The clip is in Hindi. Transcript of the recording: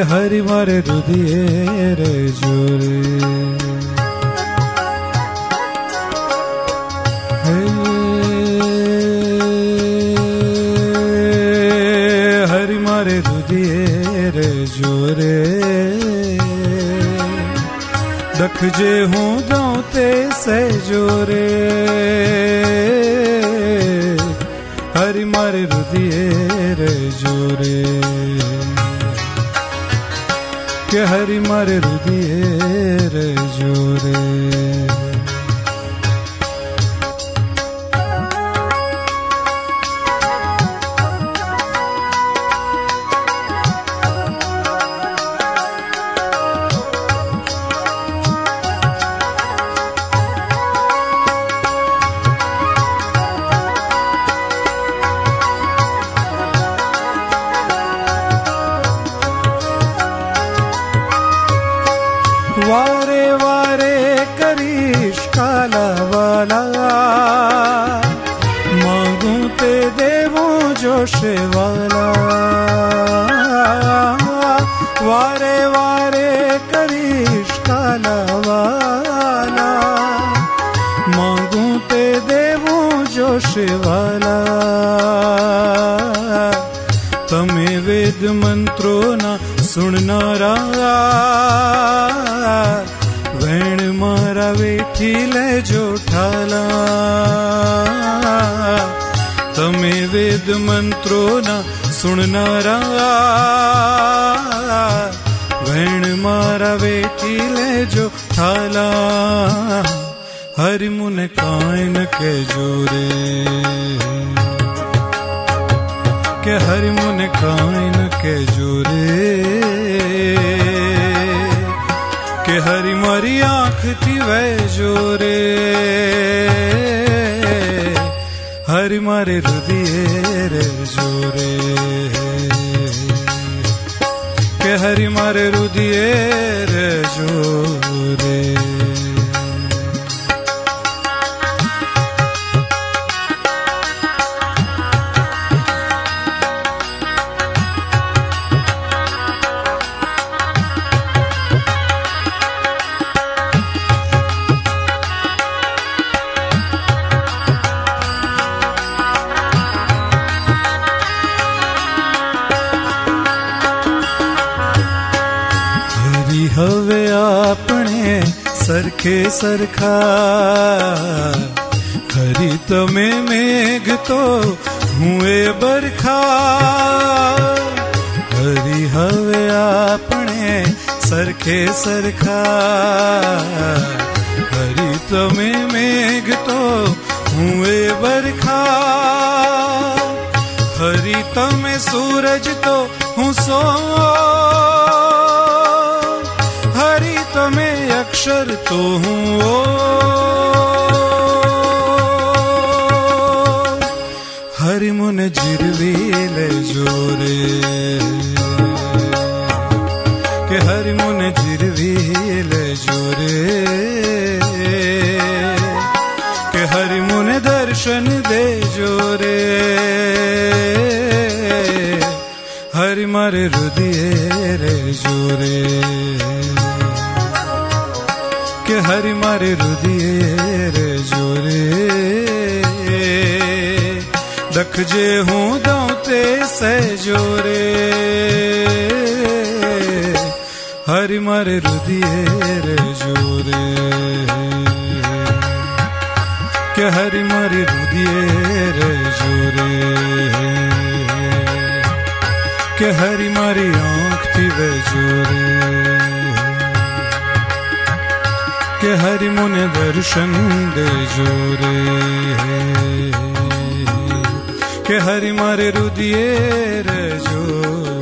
हरि मारे रुदिए रे जोरे हरि मारे रुदिए रे जोरे दख जे हूँ जाऊँ ते से जोरे हरि मारे रुदिए रे जोरे के हरि मारे रुदिए रे जोरे वारे वारे करीश काला वाला मांगू ते देवों जोशे वाला वारे वारे करीश काला वाला मांगू ते देवों जोशे वाला तमे वेद मंत्रो ना सुननारा वेण मारा वेठी ले जो ठाला तमे वेद मंत्रो ना सुननारा वेण मारा वेठी ले जो ठाला हरि मुने कायन के जोरे के हरि मुने कायन के जोरे के हरि मारी आँख थी वै जोरे हरि मारे रुदिए रे जोरे के हरि मारे रुदिए रे जोरे हवे आपने सरखे सरखा हरि तमे मेघ तो हुए बरखा हरि हवे आपने सरखे सरखा हरि तमे मेघ तो हुए बरखा हरि तमे सूरज तो हूँ सो हरि तमे अक्षर तो हूँ ओ हरि मुने जिरवी ले जोरे के हरि मुने जिरवी ले जोरे के हरि मुने दर्शन दे जोरे हरि मारे रुदिए रे जोरे के हरि मारे रुदिए रे जोरे दख जे हूँ दाऊते से जोरे हरि मारे रुदिए रे जोरे के हरि मारे रुदिए रे जोरे के हरि मारी आँख थी वे जोरे के हरि मुने दर्शन दे जोरे के हरि मारे रुदिए रे जोरे